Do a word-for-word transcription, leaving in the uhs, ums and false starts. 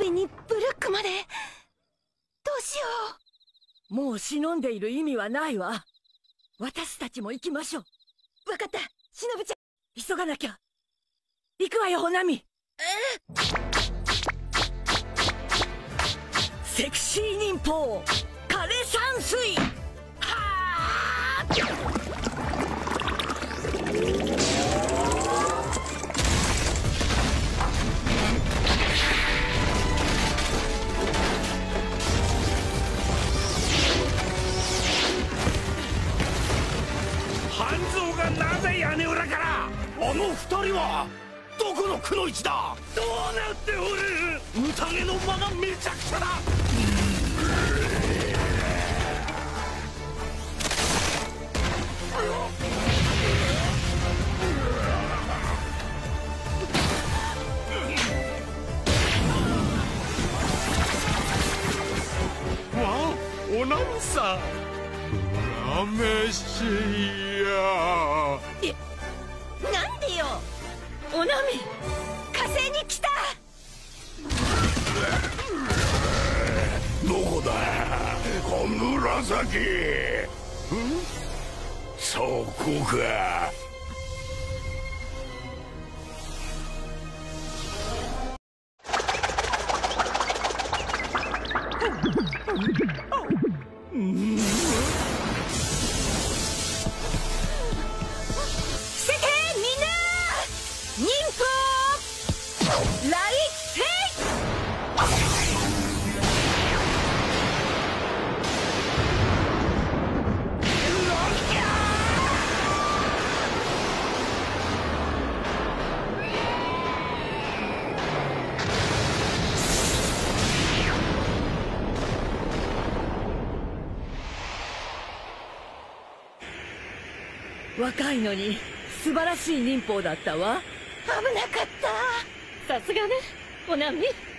上にブルックまで。どうしよう。もう忍んでいる意味はないわ。私たちも行きましょう。 わかった、しのぶちゃん。 急がなきゃ。行くわよ、ほなみ。セクシー忍法枯山水。はあ。 半蔵がなぜ屋根裏から。あの二人はどこのくの一だ。どうなっておる。宴の間がめちゃくちゃだ。わ、おなみさん。うらめしや。 え、なんでよ。おなみ、火星に来た。 どこだ、こ紫。ん、そこか。 若いのに素晴らしい忍法だったわ。 危なかった。 さすがね、おなみ。